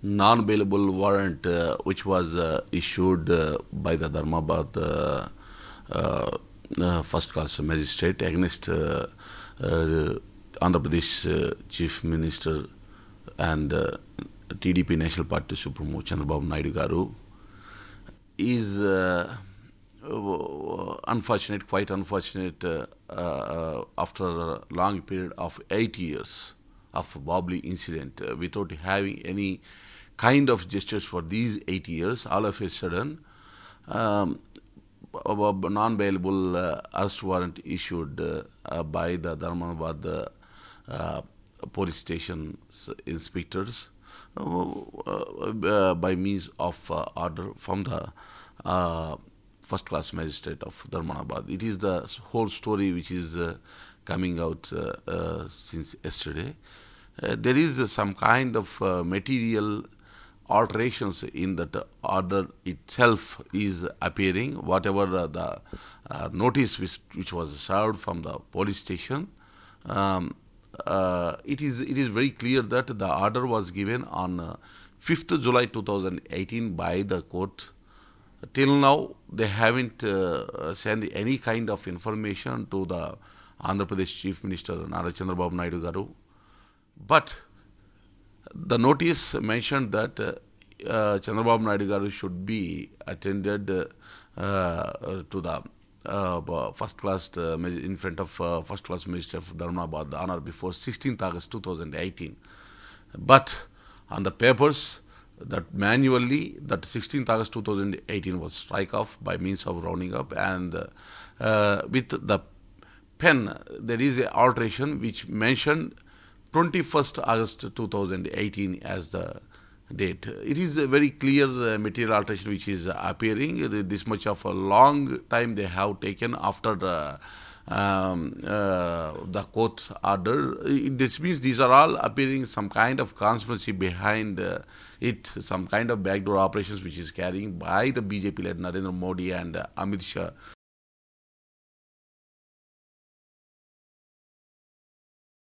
non-bailable warrant which was issued by the Dharmabad first-class magistrate against Andhra Pradesh Chief Minister and TDP National Party Supremo Chandrababu Naidu garu is unfortunate, quite unfortunate after a long period of 8 years of wobbly incident without having any kind of gestures for these 8 years. All of a sudden, non-bailable arrest warrant issued by the Dharmabad police station inspectors by means of order from the first-class magistrate of Dharmabad. It is the whole story which is coming out since yesterday. There is some kind of material alterations in that order itself is appearing. Whatever the notice which was served from the police station, it is very clear that the order was given on 5th July 2018 by the court. Till now, they haven't sent any kind of information to the Andhra Pradesh Chief Minister Chandrababu Naidu garu. But the notice mentioned that Chandrababu Naidu garu should be attended to the first class in front of first class Minister of Dharmabad on or before 16th August 2018. But on the papers, that manually, that 16th August 2018 was strike off by means of rounding up, and with the pen, there is an alteration which mentioned 21st August 2018 as the date. It is a very clear material alteration which is appearing. This much of a long time they have taken after the court order. This means these are all appearing some kind of conspiracy behind it, some kind of backdoor operations which is carrying by the BJP-led Narendra Modi and Amit Shah